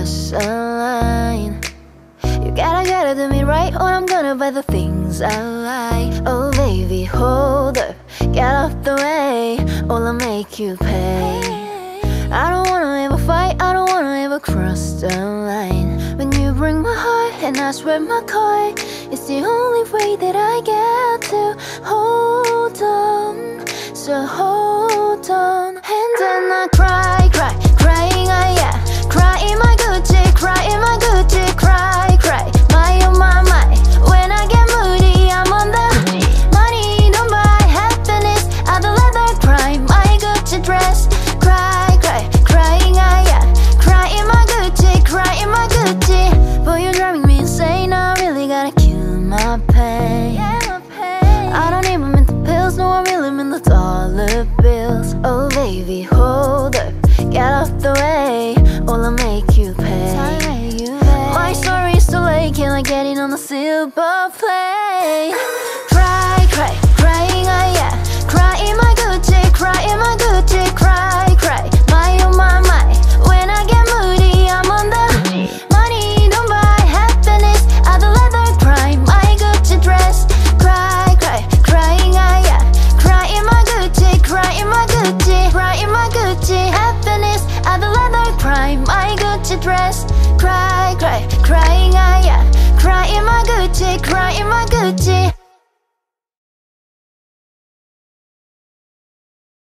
cross a line. You gotta do me right, or I'm gonna buy the things I like. Oh baby, hold up, get off the way, or I'll make you pay. I don't wanna ever fight, I don't wanna ever cross the line. When you bring my heart and I swear my car, it's the only way that I get to hold on. So hold on. And then I cry, crying, yeah. Cry in my Gucci, cry in my Gucci, cry, my oh my. When I get moody, I'm on the money, don't buy happiness. I don't let her cry, my Gucci dress. Crying, yeah. Cry in my Gucci, cry in my Gucci. Boy, you're driving me insane, I really gotta kill my pain. I don't even mean the pills, no, I really mean the dollar bills. Oh baby, hold up, get off the way, or I'll make you pay. My story is too late, can I get it on the silver plate? Crying, yeah. Cry in my Gucci, cry in my Gucci, cry, my oh my. When I get moody, I'm on the money, don't buy happiness. I don't let her cry, my Gucci dress. Crying, yeah. Cry in my Gucci, cry in my Gucci, cry in my Gucci. Happiness, I don't let her cry, my Gucci dress. Crying, yeah. Cry in my Gucci, cry in my Gucci.